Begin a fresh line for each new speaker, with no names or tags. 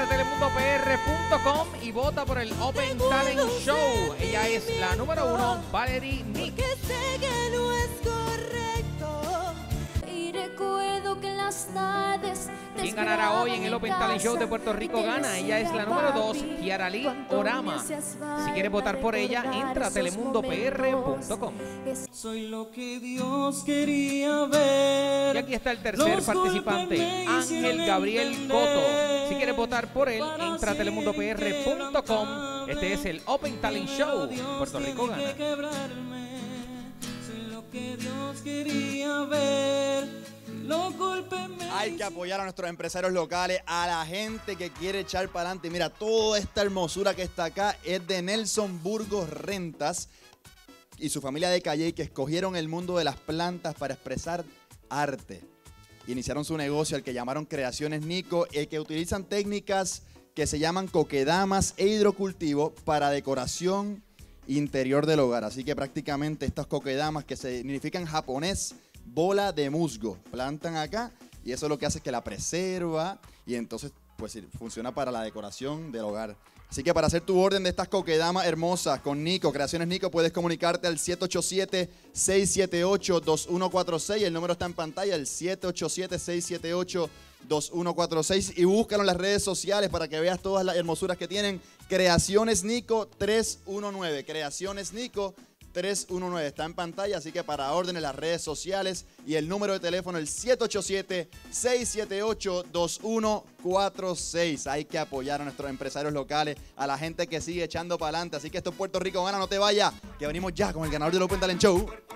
entratelemundo.pr.com y vota por el Open Talent Show. Ella es la número 1, Valerie Nick.
Porque sé que no es correcto. Y recuerdo que en las tardes
¿Quién ganará hoy en el Open Talent Show de Puerto Rico gana? Ella es la número 2, Kiarali Orama. Si quieres votar por ella, entra a telemundo.pr.com.
Soy lo que Dios quería ver.
Y aquí está el tercer participante, Ángel Gabriel Coto. Si quieres votar por él, entra a telemundo.pr.com. Este es el Open Talent Show. Puerto Rico gana.
Soy lo que Dios quería ver.
Hay que apoyar a nuestros empresarios locales, a la gente que quiere echar para adelante. Mira, toda esta hermosura que está acá es de Nelson Burgos Rentas y su familia de Calley, que escogieron el mundo de las plantas para expresar arte. Iniciaron su negocio, al que llamaron Creaciones Nico, que utilizan técnicas que se llaman coquedamas e hidrocultivo para decoración interior del hogar. Así que prácticamente estas coquedamas, que significan japonés, bola de musgo, plantan acá y eso lo que hace es que la preserva y entonces pues funciona para la decoración del hogar. Así que para hacer tu orden de estas coquedamas hermosas con Nico, Creaciones Nico, puedes comunicarte al 787-678-2146. El número está en pantalla, el 787-678-2146. Y búscalo en las redes sociales para que veas todas las hermosuras que tienen. Creaciones Nico 319. Creaciones Nico 319 está en pantalla, así que para órdenes las redes sociales y el número de teléfono el 787-678-2146. Hay que apoyar a nuestros empresarios locales, a la gente que sigue echando para adelante. Así que esto es Puerto Rico Gana, no te vayas, que venimos ya con el ganador del Open Talent Show.